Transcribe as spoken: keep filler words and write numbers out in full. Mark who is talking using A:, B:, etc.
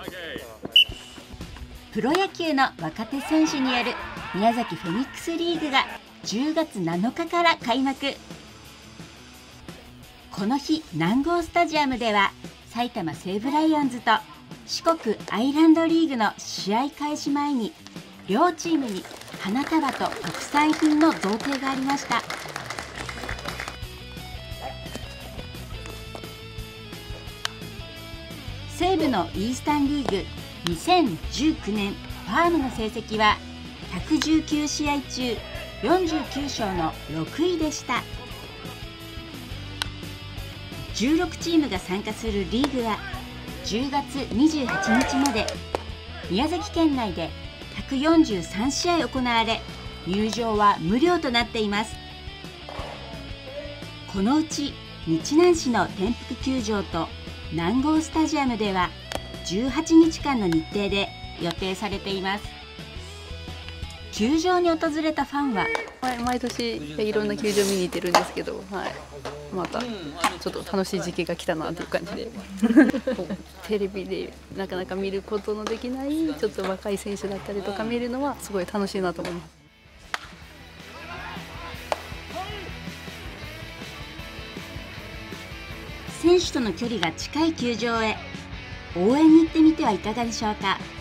A: プロ野球の若手選手による宮崎フェニックスリーグがじゅうがつなのかから開幕。この日、南郷スタジアムでは埼玉西武ライオンズと四国アイランドリーグの試合開始前に両チームに花束と特産品の贈呈がありました。西武のイースタンリーグにせんじゅうきゅうねんファームの成績はひゃくじゅうきゅうしあい中よんじゅうきゅうしょうのろくいでした。じゅうろくチームが参加するリーグはじゅうがつにじゅうはちにちまで宮崎県内でひゃくよんじゅうさんしあい行われ、入場は無料となっています。このうち日南市の天福球場と南郷スタジアムではじゅうはちにちかんの日程で予定されています。球場に訪れたファンは、
B: はい、毎年いろんな球場見に行ってるんですけど、はい、またちょっと楽しい時期が来たなという感じでテレビでなかなか見ることのできないちょっと若い選手だったりとか見るのはすごい楽しいなと思います。
A: 選手との距離が近い球場へ応援に行ってみてはいかがでしょうか。